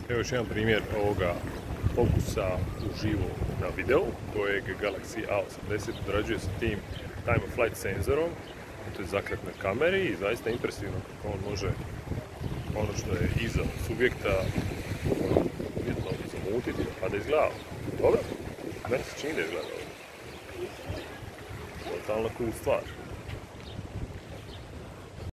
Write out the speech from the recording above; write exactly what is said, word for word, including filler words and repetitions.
Evo još jedan primjer ovoga fokusa uživo na video kojeg Galaxy A osamdeset odrađuje sa tim time of flight senzorom. To je zakret na kameri i zaista impresivno kako on može ono što je iza subjekta vidno zamutiti, a da izgleda dobro. Meni se čini da izgleda dobro. Totalna cool stvar.